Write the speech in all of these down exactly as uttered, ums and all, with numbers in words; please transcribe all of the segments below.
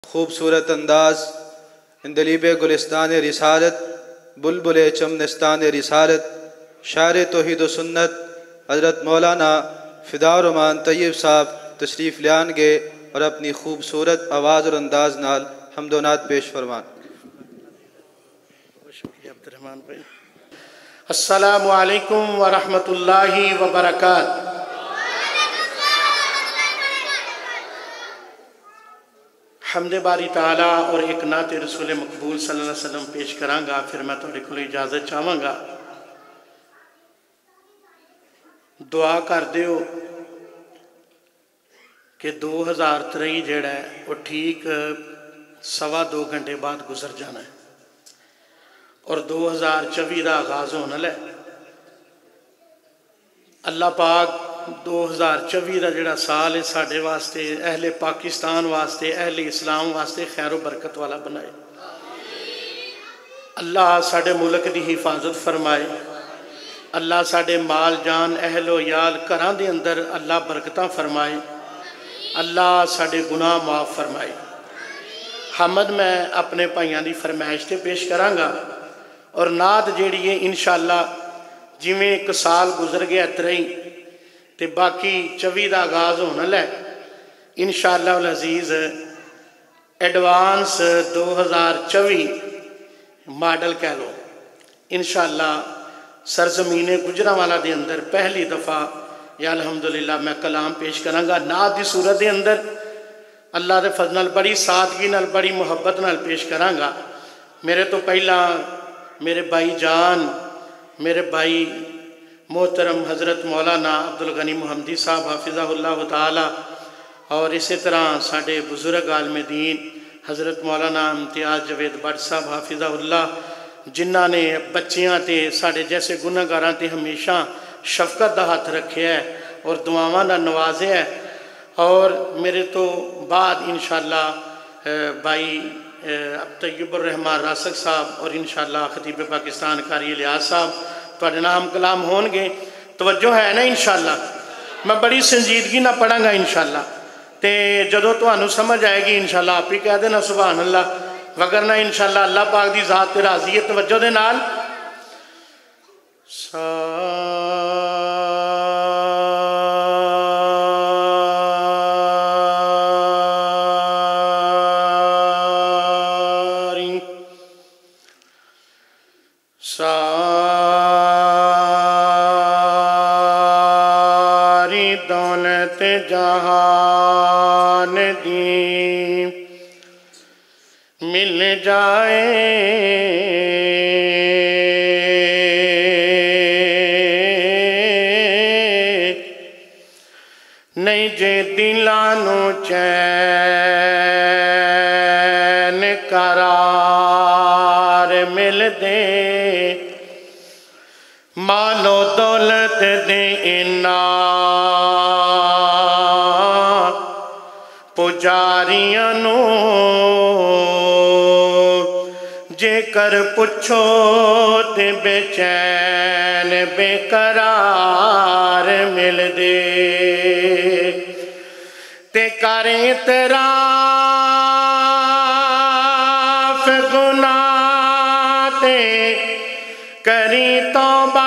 خوبصورت انداز اندلیب گلستان رسالت بلبل چمنستان رسالت شاعر توحید و سنت حضرت مولانا فدا الرحمان طیب صاحب تشریف لیان گے اور اپنی خوبصورت آواز اور انداز نال حمد و نعت پیش فرمان۔ السلام علیکم ورحمۃ اللہ وبرکاتہ۔ حمد باری تعالیٰ اور ایک نعت رسول مقبول صلی اللہ علیہ وسلم پیش کروں گا، پھر میں تھوڑے کو اجازت چاہوں گا۔ دعا کر دیو کہ دو ہزار ترئی جڑا ہے وہ ٹھیک سوا دو گھنٹے بعد گزر جانا ہے اور دو ہزار چوبی دا آغاز ہونا لے۔ اللہ پاک دو ہزار چوبی دا جڑا سال ہے ساڑھے واسطے، اہل پاکستان واسطے، اہل اسلام واسطے خیر و برکت والا بنائے۔ اللہ ساڑھے ملک دی حفاظت فرمائے۔ اللہ ساڑھے مال جان اہل و یال گھراں دے اندر اللہ برکتاں فرمائے۔ اللہ ساڑھے گناہ معاف فرمائے۔ حمد میں اپنے بھائیاں دی فرمائش تے پیش کراں گا اور نعت جیڑی ہے انشاءاللہ جویں ایک سال گزر گیا ترئی تے باقی چوبی دا آغاز ہونا لے انشاءاللہ العزیز ایڈوانس دو ہزار چوبی ماڈل کہہ لو انشاءاللہ سرزمین گجرانوالہ دے اندر پہلی دفعہ یا الحمدللہ میں کلام پیش کروں گا نعت دی صورت دے اندر اللہ دے فضل نال بڑی سادگی نال بڑی محبت نال پیش کروں گا۔ میرے تو پہلا میرے بھائی جان میرے بھائی محترم حضرت مولانا عبدالغنی محمدی صاحب حافظہ اللہ تعالی اور اسی طرح ساڑھے بزرگ عالم دین حضرت مولانا امتیاز جوید بٹ صاحب حافظہ اللہ جنہ نے بچیاں تے ساڑھے جیسے گناہگاراں تے ہمیشہ شفقت دا ہاتھ رکھے ہے اور دعاواں دا نوازے ہے۔ اور میرے تو بعد انشاءاللہ بھائی طیب الرحمان راسک صاحب اور انشاءاللہ خطیب پاکستان قاری الیاس صاحب توڑے نام کلام ہون گے۔ توجہ ہے نا انشاءاللہ میں بڑی سنجیدگی نہ پڑھاں گا انشاءاللہ تے جدو تو انہوں سمجھ آئے گی انشاءاللہ آپ ہی کہہ دینا سبحان اللہ وگرنہ انشاءاللہ اللہ پاک دی ذات تے راضی ہے۔ توجہ دے نال جہان دی مل جائے نہیں جے دلانو چین قرار مل دے مالو دولت دے انعام پجاریاں نو جے کر پچھو تے بے چین بے قرار مل دے تے کریں اعتراف گناہ تے کریں توبہ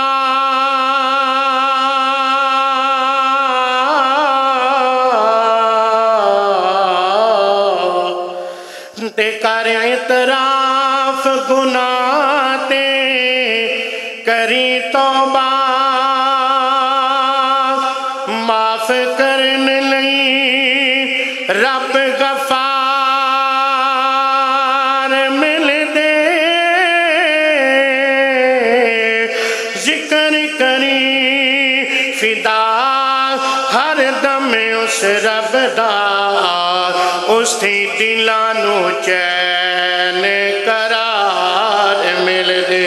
تے کریں اعتراف گناہ تے کریں توبہ معاف کرنے لئی رب غفار مل دے ذکر کری فدا ہر دم اس رب دا اس تھی دلانو چین قرار مل دے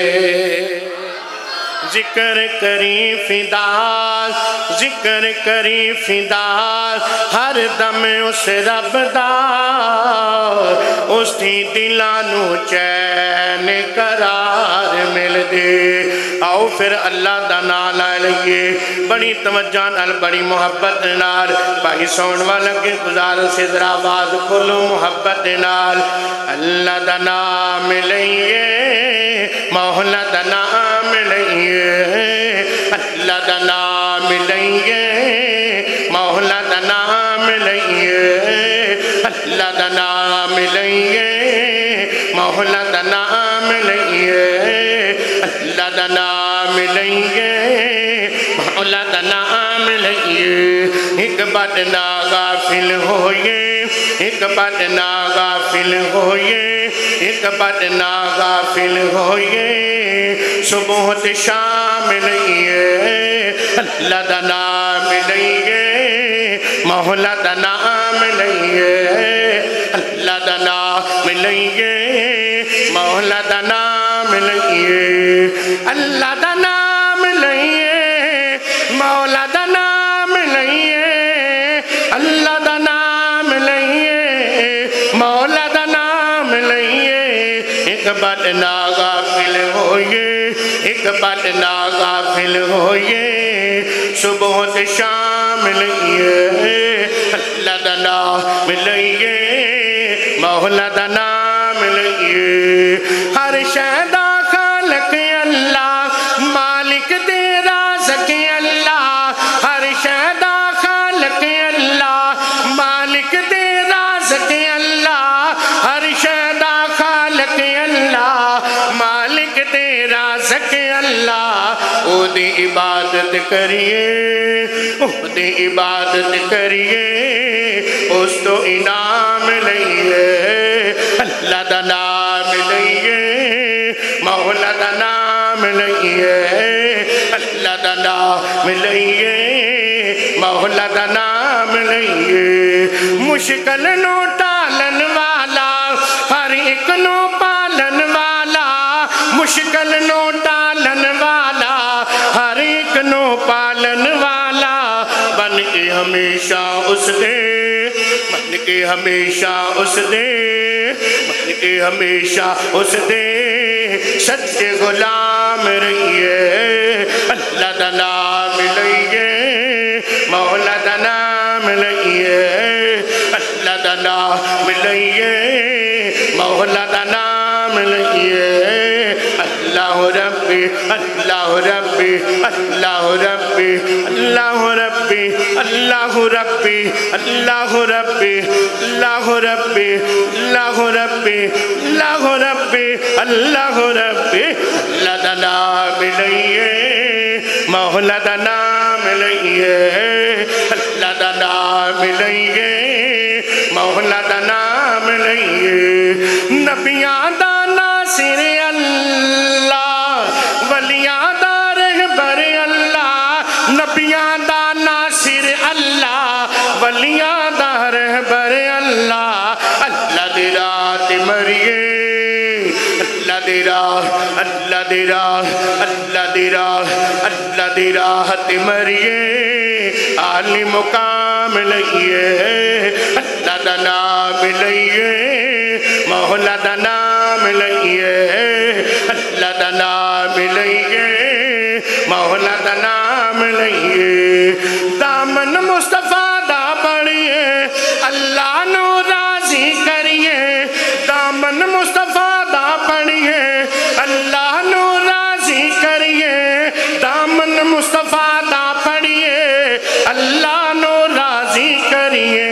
ذکر کری فدا ذکر کری فدا ہر دم اس رب دا اس تھی دلانو چین चैन करार मिल दे। आओ फिर अल्लाह दा नाम ला लईए बड़ी तवज्जो नाल बड़ी मुहब्बत नाल। भाई सौण वाला के गुजार से जरा आवाज खोलो मुहब्बत नाल। अल्लाह दा नाम लईए मौला दा नाम लईए अल्लाह दा नाम लईए मौला दा नाम लईए अल्लाह दा नाम लईए मौला दा नाम लईए अल्लाह दा नाम लईए मौला दा नाम लईए। एक बात ना गाफिल होइए एक बात ना गाफिल होइए एक बात ना गाफिल होइए सुबह ते शाम लईए अल्लाह दा नाम लईए मौला दा नाम लईए अल्लाह दा नाम लईए मौला दा नाम लईए अल्लाह दा नाम लईए मौला दा नाम लईए अल्लाह दा नाम लईए मौला दा नाम लईए। एक बात ना गाफिल होइए एक बात ना गाफिल होइए सुबह ते शाम लईए अल्लाह दा नाम लईए मौला दा नाम लईए। हर शै दा खालिक अल्लाह मालिक दे राज़िक अल्लाह हर शै दा खालिक अल्लाह मालिक दे राज़िक अल्लाह हर शै दा खालिक अल्लाह मालिक दे राज़िक अल्लाह। ओदी इबादत करिए ओदी इबादत करिए उस तो इनाम लईए अल्लाह दा नाम लईए मौला दा नाम लईए अल्लाह दा नाम लईए मौला दा नाम लईए। मुश्किल नो टालन वाला हर एक नो पालन वाला मुश्किल नो टालन वाला हर एक नो पालन वाला बन के हमेशा उस दे बन के हमेशा उस दे बन के हमेशा उस दे सच्चे गुलाम रहिए अल्लाह दा नाम लईए मौला दा नाम लईए अल्लाह दा नाम लईए मौला दा नाम लईए। अल्लाह रब्बी अल्लाह रब्बी अल्लाह रब्बी अल्लाह रब्बी अल्लाह रब्बी अल्लाह रब्बी अल्लाह रब्बी अल्लाह रब्बी अल्लाह रब्बी अल्लाह रब्बी अल्लाह दा नाम लईए मौला दा नाम लईए अल्लाह दा नाम लईए मौला दा नाम लईए। नबियां दा नासिर अल्लाह वलियां दा रहबर अल्लाह नबियां दा नासिर अल्लाह वलियां दा रहबर अल्लाह। अल्लाह दी रात मरिए अल्लाह दी राह अल्लाह दी राह अल्लाह दी राह अल्लाह दी राहत मरिए आली मुकाम लईए अल्लाह दा नाम लईए मौला दा नाम लईए अल्लाह दा नाम लईए मौला दा नाम लईए। दामन मुस्तफा दा पढ़िए अल्लाह नो राजी करिए दामन मुस्तफा दा पढ़िए अल्लाह नो राजी करिए दामन मुस्तफा दा पढ़िए अल्लाह नो राजी करिए।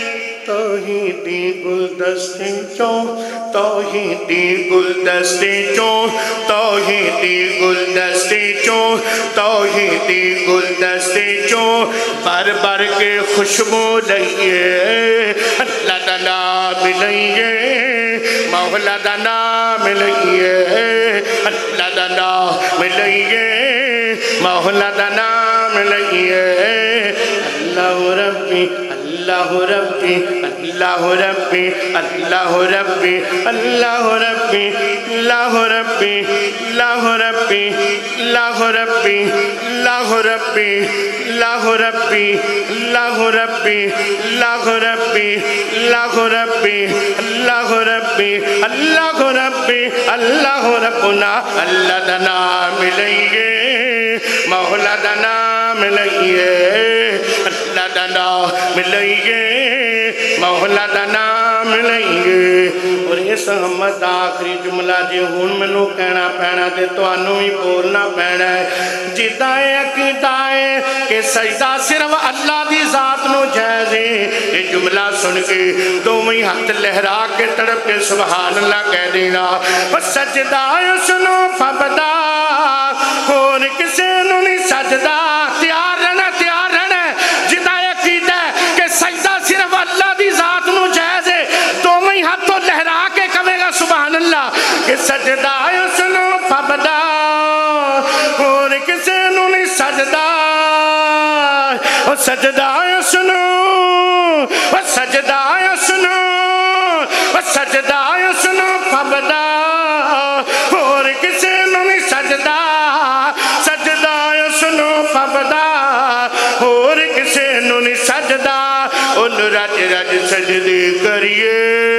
तौहीदी गुलदस्ते चो तौहीदी गुलदस्ते चो तौहीदी गुलदस्ते चो तौहीदी गुलदस्ते चो भर भर के खुशबू लईए अल्लाह दा नाम लईए मौला दा नाम लईए अल्लाह दा नाम लईए मौला दा नाम लईए। अल्लाह रब्बी अल्लाह रब्बी अल्लाह रब्बी अल्लाह रब्बी अल्लाह रब्बी अल्लाह रब्बी अल्लाह रब्बी अल्लाह रब्बी अल्लाह रब्बी अल्लाह रब्बी अल्लाह रब्बी अल्लाह रब्बी अल्लाह रब्बी अल्लाह रब्बी अल्लाह रब्बी अल्लाह रब्बुना अल्लाह दा नाम लईए मौला दा नाम लईए अल्लाह दा नाम लईए मौला दा नाम लईए। और इस अहमद आखिरी जुमला जे हुण मैनू कहना पैना ते तुहानू भी बोलना पैना है। जिद्दां अकीदा है कि सजदा सिर्फ अल्लाह दी जात नू जायज़ है, ये जुमला सुन के दोवें हाथ लहरा के तड़प के सुभान अल्लाह कह देना। सजदा उसनू फबदा होर किसे नू नहीं सजदा। तैयार रहना तैयार रहना जिद्दां अकीदा है कि सजदा सिर्फ अल्लाह दी जात नू जायज़ है, दोवें हाथों लहरा के कहेगा सुभान अल्लाह कि सजदा उसनू फबदा होर किसे नू नहीं सजदा। ओ सजदा उसनू ओ सजदा उसनू ओ सजदा उसनू फबदा होर किसे नू नहीं सजदा। सजदा उसनू फबदा होर किसे नू नहीं सजदा। उन रज रज सजदे करिए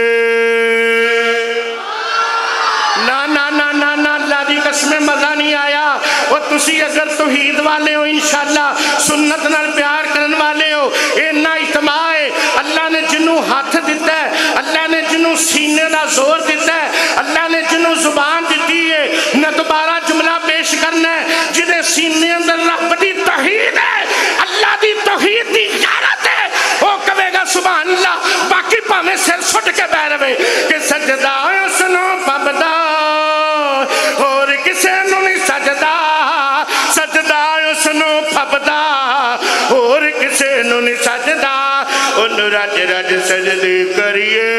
ना ना ना ना ना अल्लाह दी कसम मजा नहीं आया। और तुसी अगर तौहीद वाले हो इंशाअल्लाह सुन्नत नाल प्यार करन वाले हो इन्ना इत्मा है अल्लाह ने जिन्नू हाथ दिता है, अल्लाह ने जिन्नू सीने दा जोर दिता है, अल्लाह ने जिन्नू जुबान दी है न दोबारा जुमला पेश करना है जिदे सीने अंदर रब दी तौहीद है, अल्लाह दी तौहीद दी इजाजत है, वो कहेगा सुभान अल्लाह। बाकी भावें सिर सुट के बह रहे कि सजदा उसनू फबदा होर किसे नू नहीं सजदा। सजदा उसनू फबदा होर किसे नू नहीं सजदा। उन रज रज सजदे करिए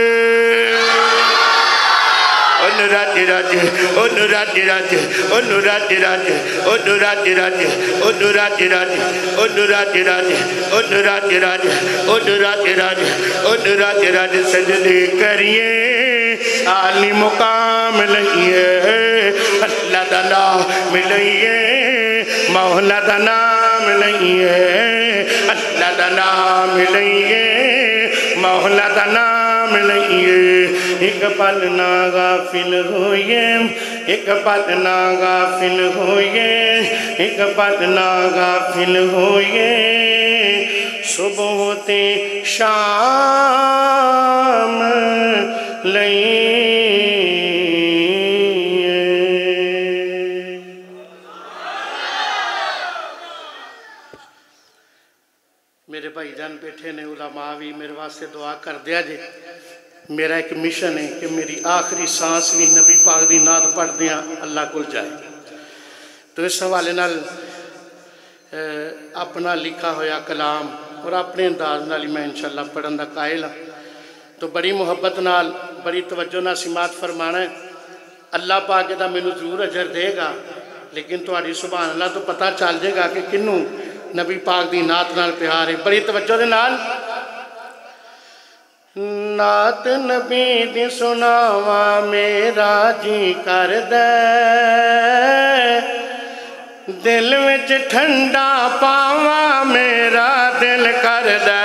उन रज रज उन रज रज उन रज रज उन रज रज उन रज रज उन रज रज उन रज रज उन रज रज उन रज रज सजदे करिए आली मुकाम लईए अल्लाह दा नाम लईए मौला दा नाम लईए अल्लाह दा नाम लईए मौला दा नाम लईए। एक पल ना गाफिल होइए एक पल ना गाफिल होइए एक पल ना गाफिल होइए सुबह होते शाम लईए। मेरे भाईजान बैठे ने उलमा भी मेरे वास्ते दुआ कर दिया जे। मेरा एक मिशन है कि मेरी आखिरी सांस भी नबी पाक दी नात पढ़दियां अल्लाह कोल जाए। तो इस हवाले नाल अपना लिखा होया कलाम और अपने अंदाज नाल मैं इंशाअल्लाह पढ़न दा कायल हाँ। तो बड़ी मुहब्बत नाल बड़ी तवज्जो नाल सिमात फरमाना है। अल्लाह पाक दा मैनू जरूर अजर देगा, लेकिन तुहाडी सुभान अल्लाह तो पता चल जाएगा कि किन्नू नबी पाक दी नात नाल प्यार है। बड़ी तवज्जो दे नाल नात नबी दी सुनावा मेरा जी कर दे दिल विच ठंडा पावा मेरा दिल कर दे।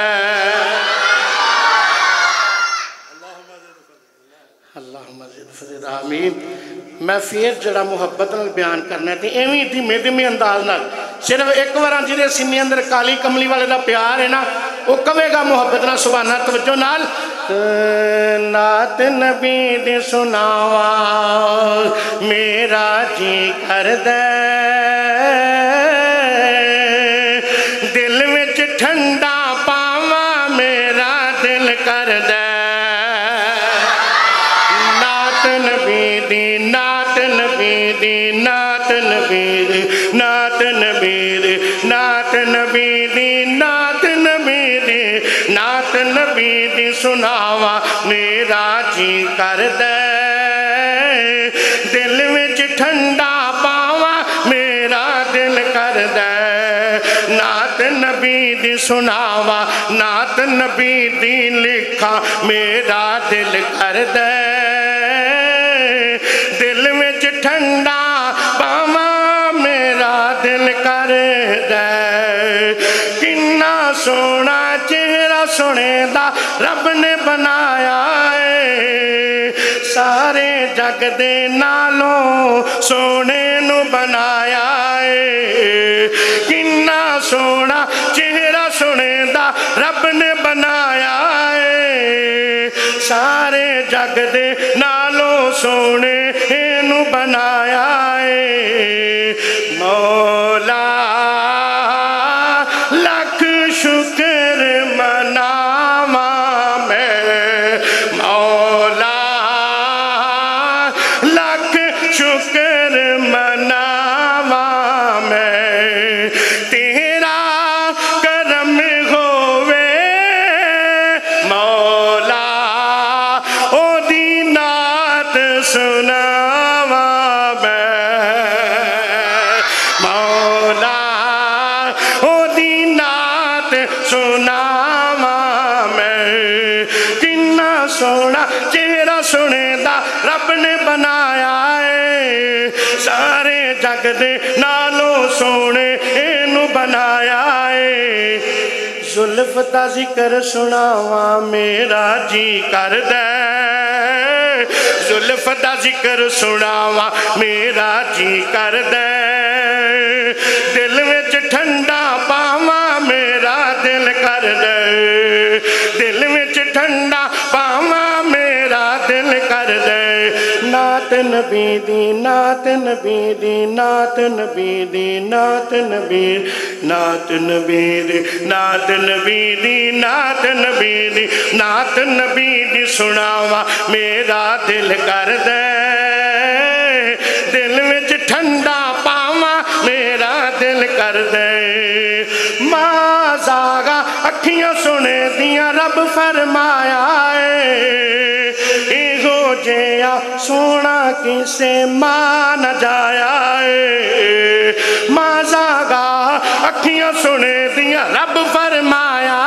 अल्लाहुम्मा ज़िद फ़ज़िद आमीन। मैं फिर जड़ा मुहब्बत नाल बयान करना है इवें धीमे धीमे अंदाज नाल सिर्फ एक बार जिहदे सीने अंदर काली कमली वाले दा प्यार है ना वो कहेगा मुहब्बत नाल सुभाना तवज्जो नाल नात नबी दी सुनावा मेरा जी कर दे दिल विच ठंडा पावा मेरा दिल कर दे। नात नबी दी नात नबी दी नात नबी दी नात नबी दी नात नबी दी नात नबी दी नात नबी दी सुनावा मेरा जी कर दे दिल विच ठंडा पावा मेरा दिल कर दे। नात नबी दी सुनावा नात नबी दी लिखा मेरा दिल कर दे दिल विच ठंडा पावा मेरा दिल कर दे। किन्ना सोना चेहरा सोने दा रब ने बनाया है सारे जग दे नालों सोने नू बनाया है किन्ना सोना चेहरा सोने दा रब ने बनाया है सारे जग दे नालों सोने नू बनाया है मौला लख शुक्र मनावा मैं मौला लख शुक्र मनावा मैं तेरा करम होवे मौला ओ दी नात सुनावा मैं मौला ओ दी नात सुनावा मैं किन्ना सोना चेहरा सुने दा रब ने बनाया है सारे जग दे नालों सोने इनू बनाया है जुल्फ दा जिक्र सुनावा मेरा जी करदा जुल्फ दा जिक्र सुनावा मेरा जी करदा दिल विच ठंडा पावा मेरा दिल करदा दिल विच ठंडा पावा मेरा दिल करदा नात नबी दी नात नबी दी नात नबी दी नात नबी नात नबी दी नात नबी दी नात नबी दी नात नबी दी सुनावा मेरा दिल करदा दिल विच ठंडा पावा मेरा दिल करदा मां जागा अखियां सुने दियां रब फरमाया इहो जिहा सोना किसे मां न जाया मां जागा अखियां सुने दियां रब फरमाया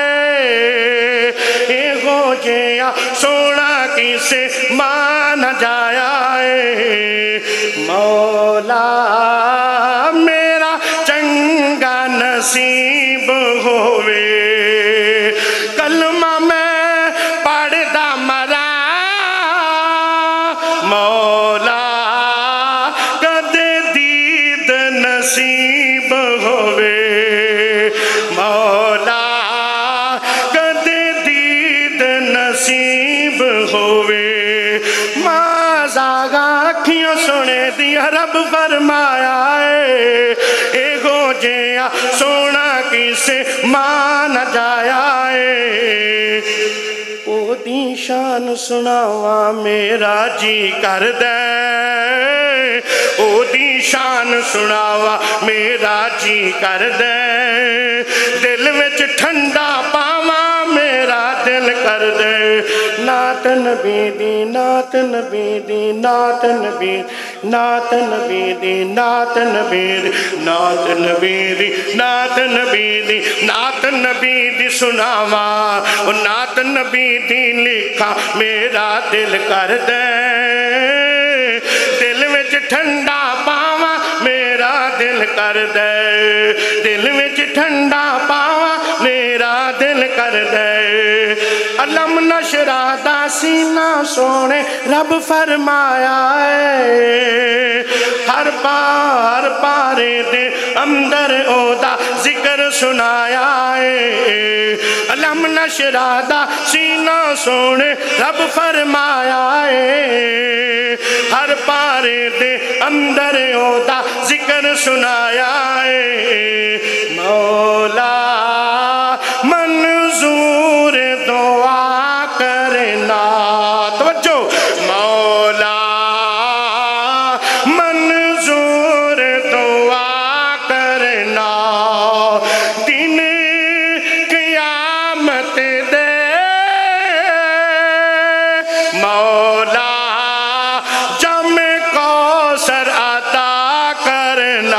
इहो जिहा सोना किसे मां न जाया मौला मेरा चंगा नसीब होवे कलमा मैं पढ़दा मरा मौला कदे दीद नसीब होवे मौला कदे दीद नसीब होवे मां जागा अखियों सुने दिया रब फरमाया एगो जिहा सोना किसे मां न जाया ओदी शान सुनावा मेरा जी करदा ओदी शान सुनावा मेरा जी करदा दिल विच ठंडा पावा मेरा दिल करदा नात नबी दी नात नबी दी नात नबी नात नबी दी नात नबी दी नात नबी दी नात नबी दी नात नबी दी सुनावा ओ नात नबी दी लिखा मेरा दिल करदा दिल विच ठंडा पावा मेरा दिल करदा दिल विच ठंडा पावा मेरा दिल करदा अलम नशरा दा सीना सोने रब फरमाया हर पार पारे दे अंदर ओदा जिक्र सुनाया अलम नशरा दा सीना सोने रब फरमाया हर पारे दे अंदर ओदा जिक्र सुनाया मौला मंजूर दुआ करना तवज्जो मौला मंजूर दुआ करना दिन क़यामत दे मौला जम कौसर अता करना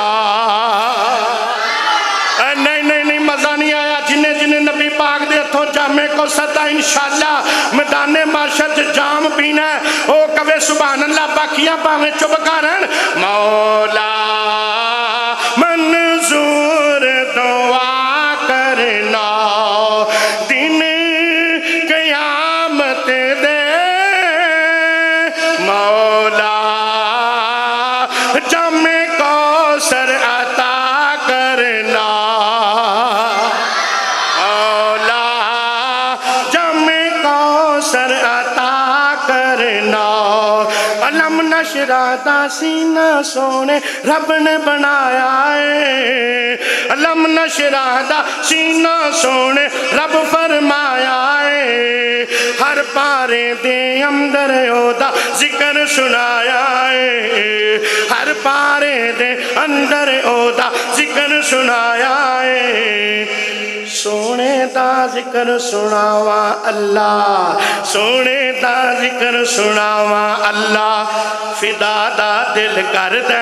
नहीं नहीं नहीं मजा नहीं आया जिन्हें जिन्हें नबी पाक दे हथों जामे को सदा इंशाअल्लाह मैदाने माशर च जाम पीना ओ कवे सुभान अल्लाह बाकियां भावें चुप करन मौला मंजूर दुआ करना दिन क़यामत दे नशरा दा सीना सोने रब ने बनाया है, अलम नशरा दा सीना सोने रब फरमाया है, हर पारे दे अंदर ओदा जिक्र सुनाया है, हर पारे दे अंदर ओदा जिक्र सुनाया है। सोने दा जिक्र सुनावा अल्लाह, सोने दा जिक्र सुनावा अल्लाह, फिदा दा दिल कर दे,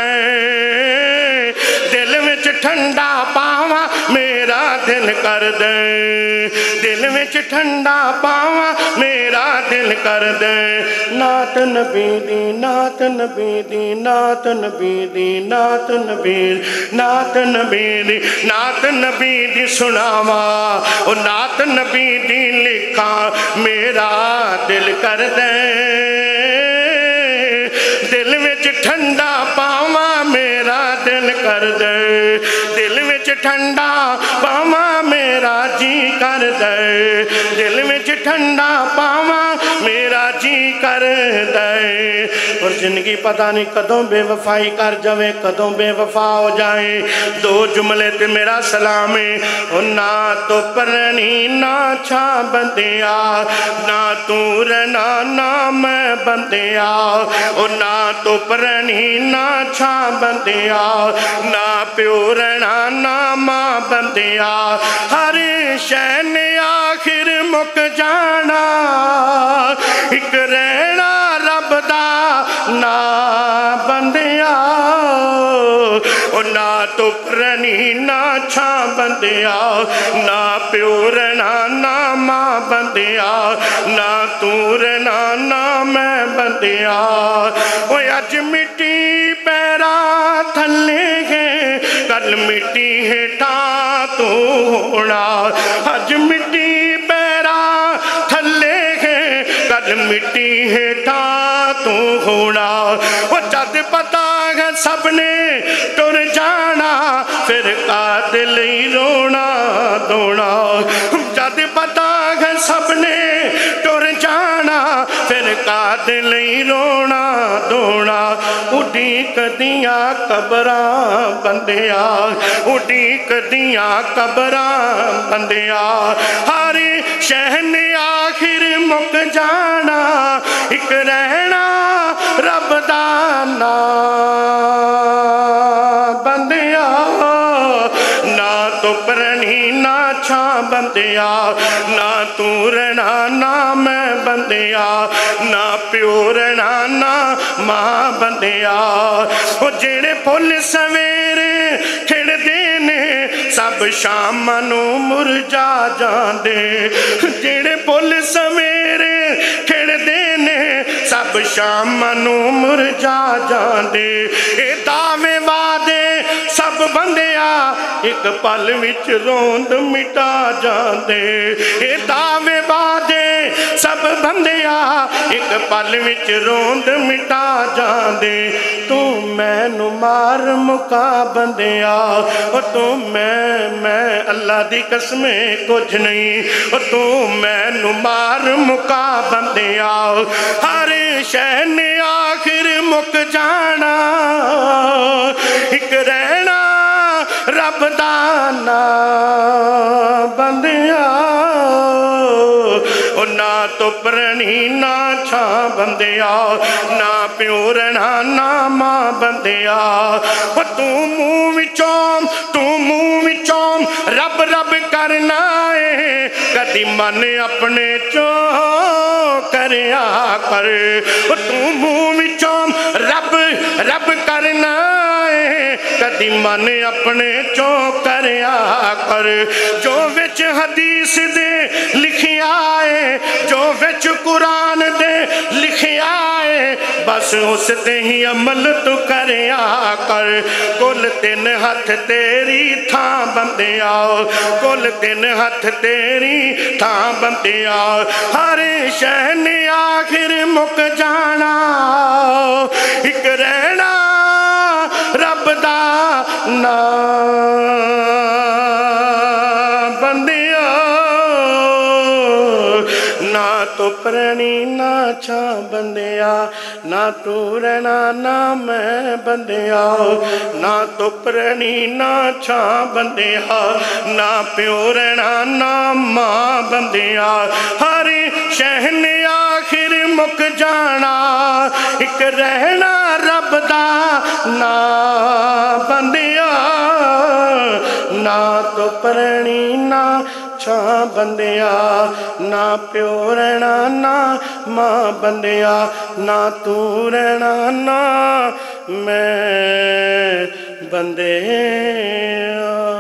दिल विच ठंडा पावा मेरा दिल कर दे, दिल विच ठंडा पावा मेरा दिल कर दे। नात नबी दी, नात नबी दी, नात नबी दी, नात नबी, नात नबी दी, नात नबी दी सुनावा, ओ नात नबी दी लिखा मेरा दिल कर दे, दिल विच ठंडा पावा मेरा दिल कर दे, दिल विच ठंडा पावा मेरा जी कर दे, दिल विच ठंडा पावा मेरा जी कर दे। और जिंदगी पता नहीं कदों बेवफाई कर जावे, कदों बेवफा हो जाए। दो जुमले ते मेरा सलाम है, ओ ना तो परनी ना छा बंदिया, ना तू रहना ना मैं बंदिया, ओ ना तो परनी ना छा बंदिया, ना प्यो रहना ना मां बंदिया, हर शै ने आखिर मुक जाना, एक रहना रब दा ना बंदिया, ओ ना तो परनी ना छा बंदिया, ना प्यो रहना ना मां बंदिया, ना तू रहना ना मैं बंदिया। ओ अज मिट्टी पैरा थले है, कल मिट्टी हेठा तू होना, अज मिट्टी पैरा थले है, कल मिट्टी हेठा तू होना। वो जद पता है सबने टुर जाना, फिर कादिल ही रोना धोना, जद पता है सबने टुर जाना, फिर कादिल ही रोना धोना। उड़ीक दिया कबरां बंदिया, उड़ीक दिया कबरां बंदिया, हर शह ने आखिर मुक जाना, एक रहना रब दा ना बंदिया, ना तो परनी ना छा बंदिया, ना तू रहना ना मैं बंदिया, ना प्यो रहना ना मां बंदिया। ओ जेड़े फुल सवेरे खिड़दे ने सब शाम नूं मुरझा जांदे, जेड़े फुल सवेरे खिड़दे ने सब शाम नूं मुरझा जांदे। ए दावे वादे सब बंदिया एक पल विच रोंद मिटा जांदे, ए दावे वादे सब बंदिया एक पल विच रोंद मिटा जांदे। तू मैनू मार मुका बंदिया, ओ तू मैं मैं अल्लाह दी कसमे कुछ नहीं, ओ तू मैनू मार मुका बंदिया, हर शह ने आखिर मुक जाना, एक रहना रब दा ना बंदिया, ओ ना तो परनी ना छा बंदिया, ना प्यो रहना ना मां बंदिया। ओ तू मुंह विचों तू मुंह विचों रब रब करना है, कदी मन अपने चो करया कर, ओ तू मुंह विचों रब रब करना है, कदी मन अपने चो करया कर। जो विच हदीस दे लिखिया है, जो विच कुरान दे लिखिया है, बस उस ते ही अमल तू करया कर। कुल तीन हथ तेरी थां बंदिया, कुल तीन हथ तेरी थां बंदिया, हर शह ने आखिर मुक जाना, एक रहना रब दा ना बंदिया, ना तो धुप रहनी ना छां बंदिया, ना तू रहना ना मैं बंदिया, ना धुप रहनी ना छां बंदिया, ना प्यो रहना ना मां बंदिया। हर शहन आखिर मुक जाना, एक रहना रब दा ना बंदिया, ना धुप रहनी ना छां बंदिया, ना प्यो रहना ना मां बंदिया, ना तू रहना ना मैं बंदिया।